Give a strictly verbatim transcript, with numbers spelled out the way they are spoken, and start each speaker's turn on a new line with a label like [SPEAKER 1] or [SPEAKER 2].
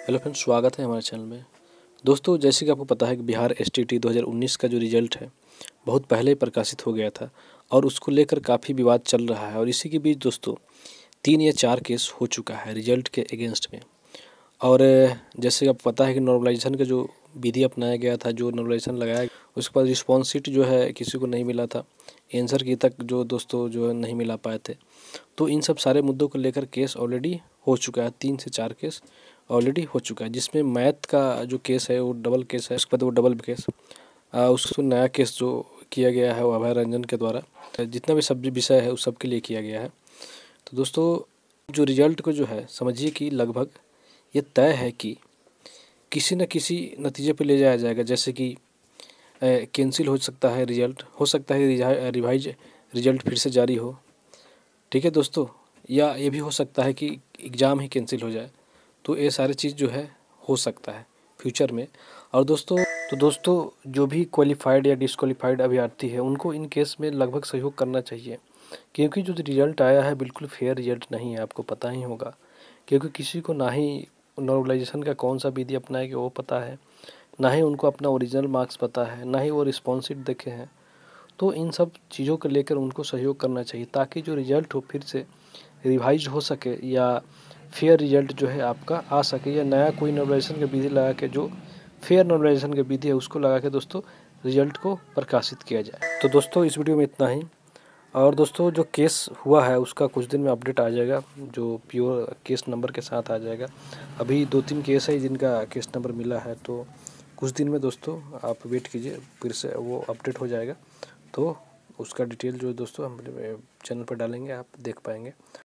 [SPEAKER 1] Hello friends, स्वागत है हमारे चैनल में। दोस्तों, जैसे कि आपको पता है कि बिहार एसटीईटी दो हज़ार उन्नीस का जो रिजल्ट है बहुत पहले ही प्रकाशित हो गया था और उसको लेकर काफ़ी विवाद चल रहा है। और इसी के बीच दोस्तों तीन या चार केस हो चुका है रिजल्ट के अगेंस्ट में। और जैसे कि आपको पता है कि नॉर्मलाइजेशन का जो विधि अपनाया गया था, जो नॉर्मलाइजेशन लगाया गया, उसके बाद रिस्पॉन्स शीट जो है किसी को नहीं मिला था, आंसर की तक जो दोस्तों जो है नहीं मिला पाए थे। तो इन सब सारे मुद्दों को लेकर केस ऑलरेडी हो चुका है, तीन से चार केस ऑलरेडी हो चुका है, जिसमें मैथ का जो केस है वो डबल केस है, उसके बाद वो डबल केस आ, उसको नया केस जो किया गया है वो अभय रंजन के द्वारा, जितना भी सब्जेक्ट विषय है उस सब के लिए किया गया है। तो दोस्तों जो रिजल्ट को जो है समझिए कि लगभग ये तय है कि किसी न किसी नतीजे पे ले जाया जाएगा। जैसे कि कैंसिल हो सकता है रिजल्ट, हो सकता है रिवाइज रिजल्ट फिर से जारी हो, ठीक है दोस्तों, या ये भी हो सकता है कि एग्ज़ाम ही कैंसिल हो जाए। तो ये सारी चीज़ जो है हो सकता है फ्यूचर में। और दोस्तों तो दोस्तों जो भी क्वालिफाइड या डिसक्वालिफाइड अभ्यर्थी है उनको इन केस में लगभग सहयोग करना चाहिए, क्योंकि जो रिजल्ट आया है बिल्कुल फेयर रिजल्ट नहीं है, आपको पता ही होगा। क्योंकि किसी को ना ही नॉर्मलाइजेशन का कौन सा विधि अपनाएंगे वो पता है, ना ही उनको अपना ओरिजिनल मार्क्स पता है, ना ही वो रिस्पॉन्स शीट देखे हैं। तो इन सब चीज़ों को लेकर उनको सहयोग करना चाहिए ताकि जो रिज़ल्ट हो फिर से रिवाइज हो सके या फेयर रिजल्ट जो है आपका आ सके, या नया कोई नॉर्मलाइजेशन की विधि लगा के जो फेयर नॉर्मलाइजेशन की विधि है उसको लगा के दोस्तों रिजल्ट को प्रकाशित किया जाए। तो दोस्तों इस वीडियो में इतना ही। और दोस्तों जो केस हुआ है उसका कुछ दिन में अपडेट आ जाएगा, जो प्योर केस नंबर के साथ आ जाएगा। अभी दो तीन केस है जिनका केस नंबर मिला है, तो कुछ दिन में दोस्तों आप वेट कीजिए, फिर से वो अपडेट हो जाएगा। तो उसका डिटेल जो दोस्तों हम चैनल पर डालेंगे, आप देख पाएंगे।